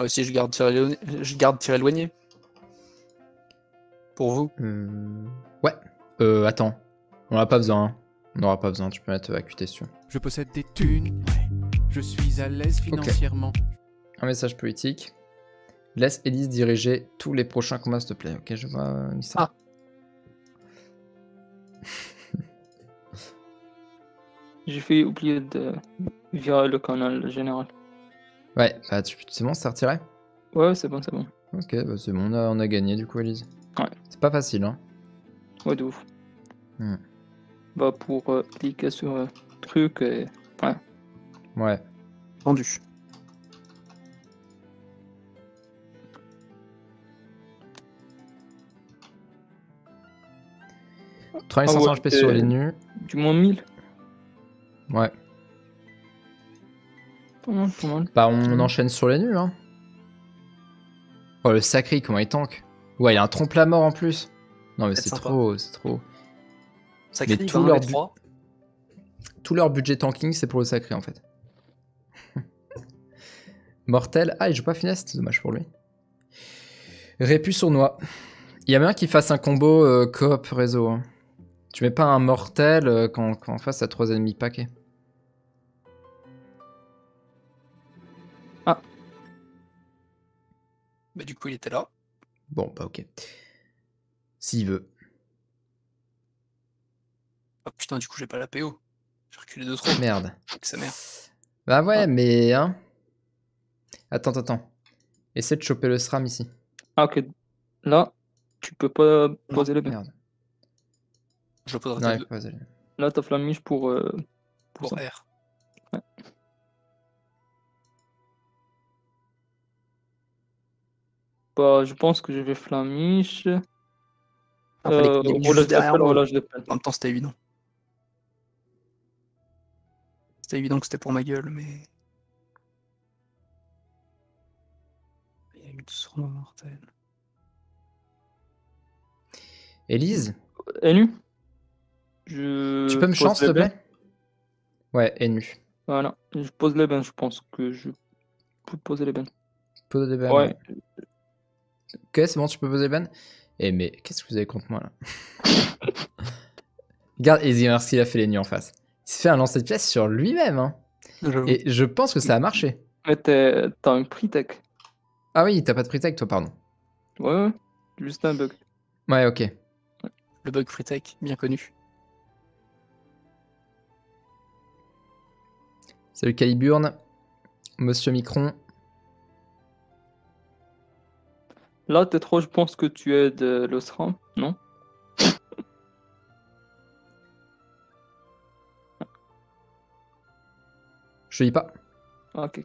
Moi aussi, je garde tir éloigné. Pour vous. Ouais. Attends. On n'a pas besoin. Hein. On n'aura pas besoin. Tu peux mettre accutation. Je possède des thunes. Ouais. Je suis à l'aise financièrement. Un message politique. Laisse Elise diriger tous les prochains combats, s'il te plaît. Ok, je vois ça. Ah. J'ai fait oublier de virer le canal général. Ouais, bah c'est bon, c'est retiré? Ouais, c'est bon, c'est bon. Ok, bah c'est bon, on a gagné du coup, Elise. Ouais. C'est pas facile, hein. Ouais, de ouf. Hmm. Bah, pour cliquer sur truc et... Ouais. Ouais. Vendu. Ah 3500 ouais, HP sur les nus. Du moins 1000. Ouais. Pas mal, pas mal. Bah on enchaîne sur les nus, hein. Oh le sacré, comment il tank. Ouais, il a un trompe la mort en plus. Non mais c'est sympa. trop, c'est trop. Sacré, Mais tout leur budget tanking, c'est pour le sacré en fait. Mortel. Ah, il joue pas finesse, c'est dommage pour lui. Répu sournois. Il y a bien qu'il fasse un combo coop réseau. Hein. Tu mets pas un mortel quand en face t'as 3 ennemis paquets. Ah. Bah du coup il était là. Bon bah ok. S'il veut. Oh putain du coup j'ai pas la PO. J'ai reculé de trop. Merde. Fuck sa mère. Bah ouais mais hein. Attends. Essaie de choper le SRAM ici. Ah, ok. Là, tu peux pas poser les bains. Merde. Je le poserai Non, il deux. faut pas aller. Là, t'as flamiche pour Pour ça. R. Ouais. Bah, je pense que je vais flamiche. Il est mis juste derrière moi. Relâche l'appel. En même temps c'était évident. C'était évident que c'était pour ma gueule, mais... Il a mis tout sur moi mortel. Élise, Nu. tu peux me chance, s'il te plaît? Ouais, nu. Voilà, je pose les bains, je pense que je peux poser les bains. Pose des bannes. Ouais. Ok, c'est bon, tu peux poser des bannes. Eh mais qu'est-ce que vous avez contre moi là? Regarde Easy ce qu'il a fait les nuits en face. Il se fait un lancer de pièce sur lui-même. Hein. Et je pense que ça a marché. Mais t'as un pre-tech. Ah oui, t'as pas de pre-tech toi, pardon. Ouais, juste un bug. Ouais, ok. Le bug free tech, bien connu. Salut Caliburne. Monsieur Micron. Là, t'es trop, je pense que tu aides le SRAM, non? Je lis pas. Ah, ok.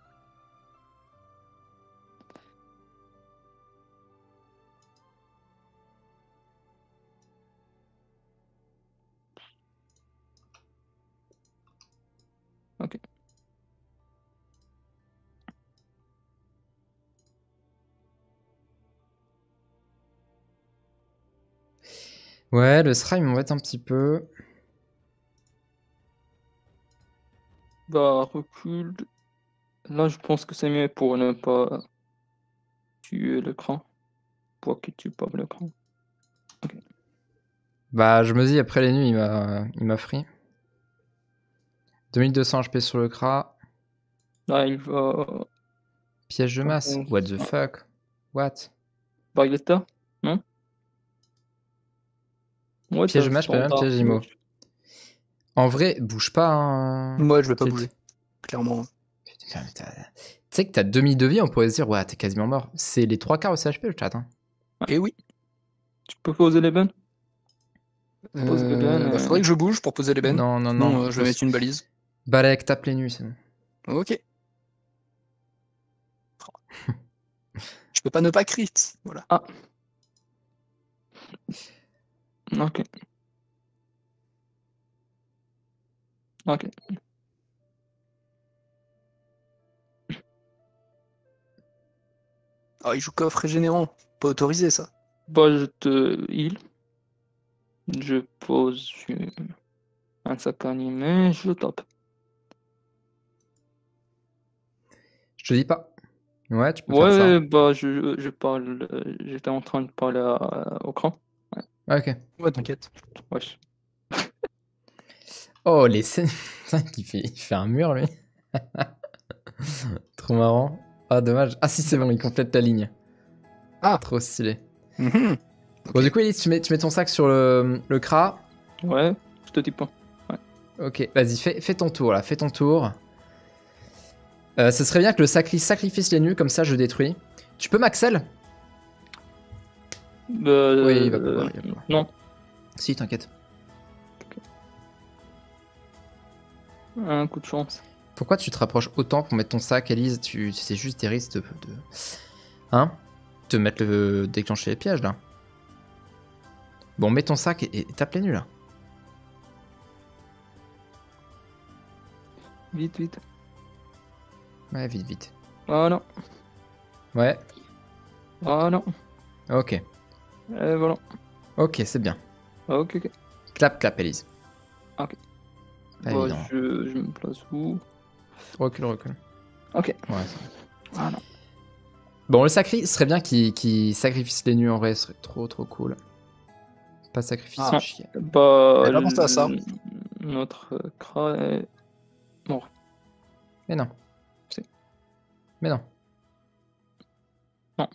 Ok. Ouais, le SRAM il m'embête un petit peu. Bah, recule. Là, je pense que c'est mieux pour ne pas tuer l'écran. Pour qu'il tue pas l'écran. Ok. Bah, je me dis, après les nuits, il m'a free. 2200 HP sur le CRA. Là, il va... Piège de masse. What the fuck? What? Bah, il est là, non? Ouais, Piège de masse, pas même piège d'IMO. En vrai, bouge pas. Hein. Moi je vais pas bouger. Clairement. Tu sais que t'as demi de vie, on pourrait se dire, ouais, t'es quasiment mort. C'est les 3/4 au CHP le chat. Hein. Et oui. Tu peux poser les bains? Faudrait que je bouge pour poser les bennes. Non. Je vais mettre une balise. Balek, tape les nuits, c'est bon. Ok. Je peux pas ne pas crit. Voilà. Ah. Ok. Ok. Ah, il joue coffre régénérant. Pas autorisé ça. Bah, je te heal. Je pose un sac animé, je tape. Je te dis pas. Ouais, tu peux faire ça. Ouais, bah je parle. J'étais en train de parler au cran. Ah, ok. Ouais, t'inquiète. Wesh. Oh, les scènes. Putain, il fait un mur, lui. Trop marrant. Ah, dommage. Ah, si, c'est bon, il complète la ligne. Ah. Trop stylé. Mhm. Bon, Ok. du coup, Elise, tu mets ton sac sur le CRA. Ouais, je te dis pas. Ok, vas-y, fais ton tour, là. Fais ton tour. Ce serait bien que le sacrifice les nus, comme ça, je détruis. Tu peux Maxel? Oui, il va pouvoir, il va pouvoir. Non, Si, t'inquiète. un coup de chance. Pourquoi tu te rapproches autant pour mettre ton sac, Elise? C'est juste des risques de... Hein? Te mettre déclencher les pièges, là. Bon, mets ton sac et tape les nus, là. Vite, vite. Ouais, vite, vite. Voilà, Ouais, voilà. ok. Et voilà. Ok, c'est bien. Ok, ok. Clap, clap, Elise. Ok. Pas Bah, évident. je me place où? Recule, recule. Ok. Ouais, Voilà. bon, le sacri serait bien qu'il sacrifice les nus en vrai, ce serait trop trop cool. Pas sacrifice, Ah. chier. Bah, J'avais pas pensé à ça. Notre Kra est mort. Mais non. Si. Mais non. Non.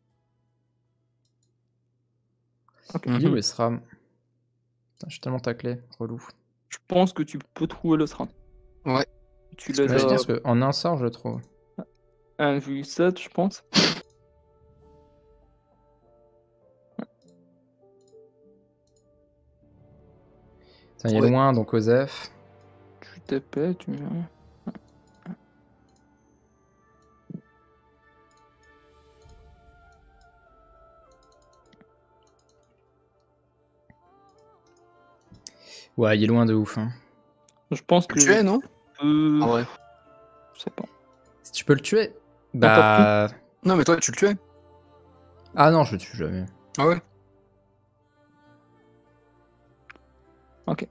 Ok. Il est où Mhm. le SRAM? Putain, je suis tellement taclé, relou. Je pense que tu peux trouver le SRAM. Ouais. Tu Ce que l'aides Ouais, je j'allais pense dire. qu'en un sort, je le trouve. à 1,7, je pense. Putain, il est Ouais. loin, donc Osef. Tu TP, tu mets. Ouais, il est loin de ouf. Hein. Je pense Tu que le tuais, non? peux. Ah ouais. Je sais pas. Si tu peux le tuer, N'importe qui. bah... Non, mais toi, tu le tuais. Ah non, je le tue jamais. Ah ouais. Ok.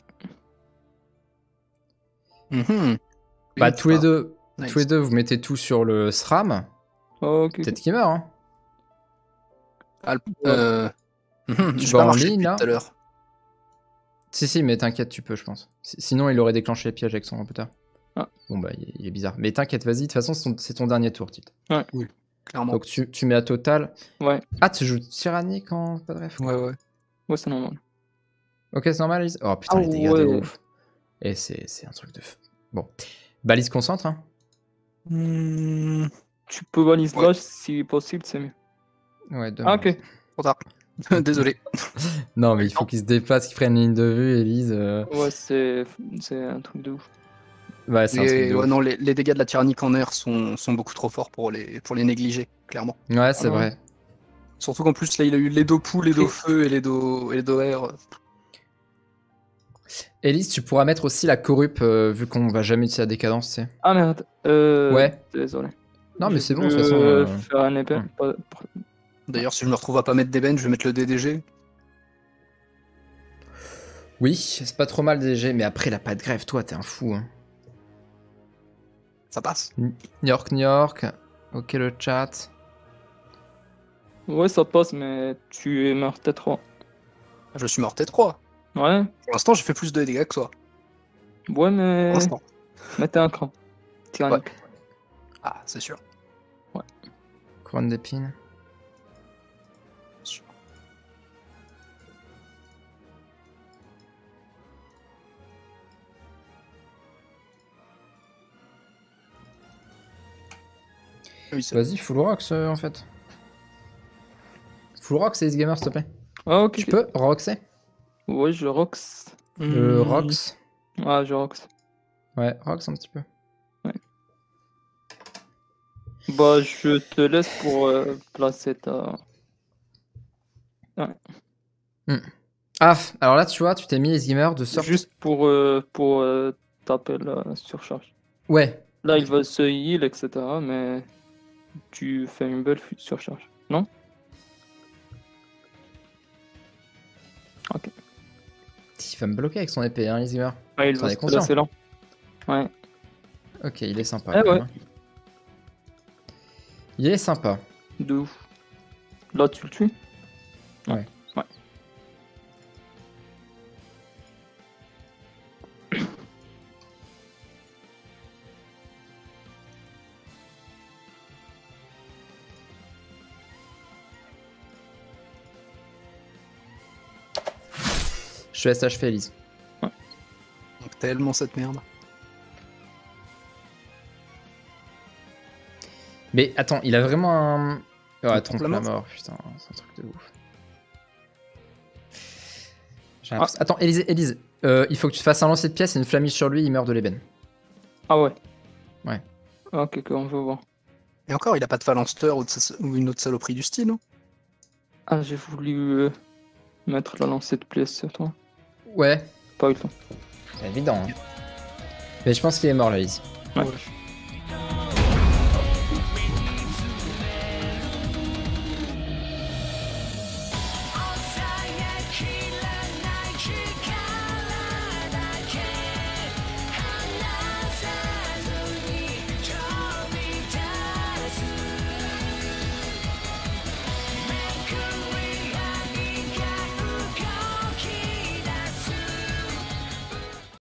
Mhm. Bah, Une tous les fois. deux, Nice. tous les deux, vous mettez tout sur le SRAM. Ok. Peut-être qu'il meurt, hein. Ah, Ouais. mhm. Tu J'ai vas pas en marché ligne, depuis là. tout à l'heure. Si, mais t'inquiète, tu peux, je pense. Sinon, il aurait déclenché les pièges avec son imputeur. Ah. Bon, bah, il est bizarre. Mais t'inquiète, vas-y, de toute façon, c'est ton dernier tour, Tite. Clairement. Donc, tu mets à total. Ouais. Ah, tu joues tyrannique en pas de ref, quoi. Ouais. Ouais, c'est normal. Ok, c'est normal, Lise. Oh putain, Ah les dégâts de ouais. ouf. Et c'est un truc de fou. Bon. Bah, Lise, concentre, hein. Hmm. Tu peux baliser Ouais. là si possible, c'est mieux. Ouais, Ah, demain. ok. Trop tard. Désolé. Non, mais il faut qu'il se déplace, qu'il prenne une ligne de vue, Elise. Ouais, c'est un truc de ouf. Ouais, c'est un truc de Ouais, ouf. non, les dégâts de la tyrannique en air sont beaucoup trop forts pour les négliger, clairement. Ouais, c'est Ah ouais. vrai. Surtout qu'en plus, là, il a eu les dos poux, les dos feu et les dos air. Elise, tu pourras mettre aussi la corrupe, vu qu'on va jamais utiliser la décadence, tu sais. Ah merde. Ouais. Désolé. Non, mais J'ai c'est bon, de voulu, toute façon. faire un épée. ouais. D'ailleurs, si je me retrouve à pas mettre des bench, je vais mettre le DDG. Oui, c'est pas trop mal DG, mais après, il a pas de grève, toi, t'es un fou. Hein. Ça passe. New York. Ok, le chat. Ouais, ça passe, mais tu es mort T3. Je suis mort T3. Ouais. Pour l'instant, j'ai fait plus de dégâts que toi. Ouais, mais. Pour l'instant. Mettez un cran. Tyrannique. Ah, c'est sûr. Couronne d'épines. Sûr. Oui, c'est Vas-y, full rocks, en fait. Full rocks, Ace Gamer, s'il te plaît. Ah, ok. Tu ok. peux roxer Ouais, je rox. Le Hmm. rox. Ah, je rox. Ouais, rox un petit peu. Bah, je te laisse pour placer ta. Ah, alors là, tu vois, tu t'es mis Ace Gamer de sorte. Juste pour taper la surcharge. Ouais. Là, il va se heal, etc. Mais tu fais une belle surcharge. Non? Ok. Il va me bloquer avec son épée, hein, Ace Gamer. Ah, il T'en va es se conscient? placer là. Ouais. Ok, il est sympa. Eh quand ouais. même, hein. Il est sympa. De ouf. Là, tu le tues? Ouais. Ouais. Je te laisse achever, Elise. Donc, tellement cette merde. Mais attends, il a vraiment un... Ouais, trompe la la mort, putain, c'est un truc de ouf. J'ai l'impression- Attends, Élise, il faut que tu fasses un lancer de pièce et une flamige sur lui, il meurt de l'ébène. Ah ouais. Ouais. Ok, on veut voir. Et encore, il a pas de phalanster ou une autre saloperie du style, non? Ah, j'ai voulu mettre la lancée de pièce sur toi. Ouais, Pas eu le temps. c'est évident. Hein. Mais je pense qu'il est mort, là, Élise. Ouais. Ouais.